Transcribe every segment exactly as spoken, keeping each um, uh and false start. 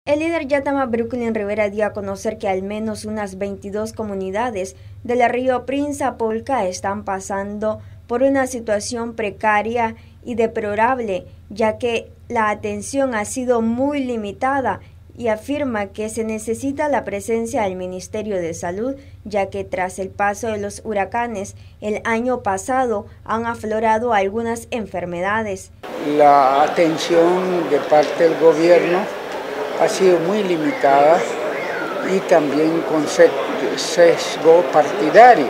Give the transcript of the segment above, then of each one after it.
El líder Yatama Brooklyn Rivera dio a conocer que al menos unas veintidós comunidades del río Prinzapolca están pasando por una situación precaria y deplorable, ya que la atención ha sido muy limitada, y afirma que se necesita la presencia del Ministerio de Salud, ya que tras el paso de los huracanes el año pasado han aflorado algunas enfermedades. La atención de parte del gobierno ha sido muy limitada y también con sesgo partidario.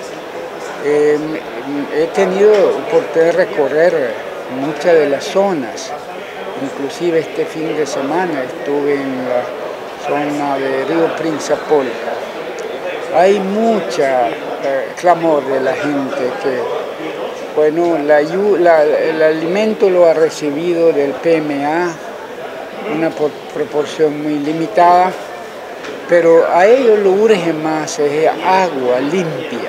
Eh, he tenido oportunidad de recorrer muchas de las zonas, inclusive este fin de semana estuve en la zona de Río Prinzapolca. Hay mucha eh, clamor de la gente que, bueno, la, la, el alimento lo ha recibido del P M A, una proporción muy limitada, pero a ellos lo urge más es agua limpia.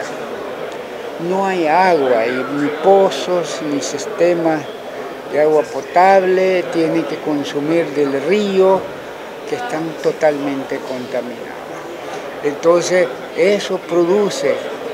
No hay agua, hay ni pozos, ni sistemas de agua potable, tienen que consumir del río, que están totalmente contaminados. Entonces, eso produce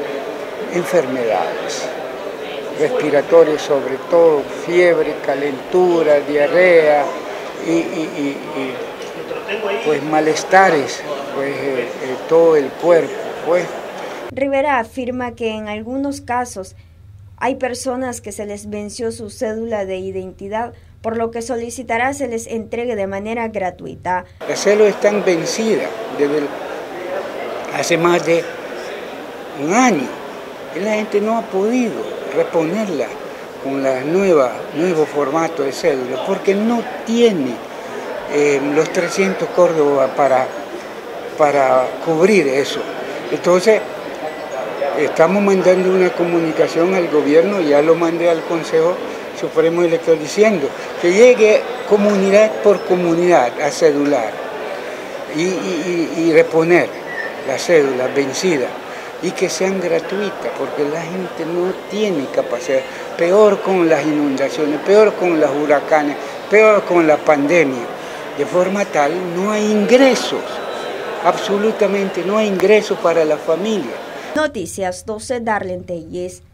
enfermedades respiratorias, sobre todo fiebre, calentura, diarrea, Y, y, y, y pues malestares, pues eh, eh, todo el cuerpo, pues. Rivera afirma que en algunos casos hay personas que se les venció su cédula de identidad, por lo que solicitará se les entregue de manera gratuita. Las cédulas están vencidas desde el, hace más de un año y la gente no ha podido reponerla con la nueva, nuevo formato de cédula, porque no tiene eh, los trescientos Córdoba para, para cubrir eso. Entonces, estamos mandando una comunicación al gobierno, ya lo mandé al Consejo Supremo Electoral diciendo que llegue comunidad por comunidad a cedular y, y, y reponer la cédula vencida, y que sean gratuitas, porque la gente no tiene capacidad, peor con las inundaciones, peor con los huracanes, peor con la pandemia, de forma tal no hay ingresos, absolutamente no hay ingresos para la familia. Noticias doce, Darlene Telles.